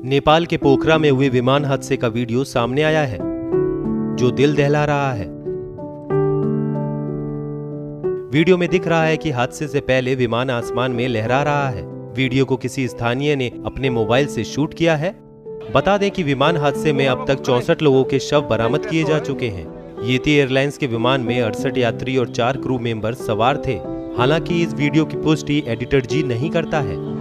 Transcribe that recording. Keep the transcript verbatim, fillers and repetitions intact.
नेपाल के पोखरा में हुए विमान हादसे का वीडियो सामने आया है, जो दिल दहला रहा है। वीडियो में दिख रहा है कि हादसे से पहले विमान आसमान में लहरा रहा है। वीडियो को किसी स्थानीय ने अपने मोबाइल से शूट किया है। बता दें कि विमान हादसे में अब तक चौसठ लोगों के शव बरामद किए जा चुके हैं। येती एयरलाइंस के विमान में अड़सठ यात्री और चार क्रू मेंबर सवार थे। हालांकि इस वीडियो की पुष्टि एडिटर जी नहीं करता है।